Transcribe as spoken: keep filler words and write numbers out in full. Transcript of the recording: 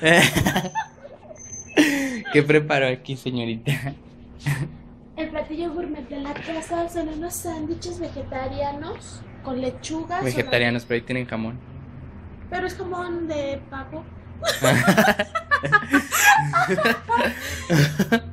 ¿Qué preparó aquí, señorita? El platillo gourmet de la casa son unos sándwiches vegetarianos con lechuga, Vegetarianos, pero ahí tienen jamón. pero es jamón de pavo.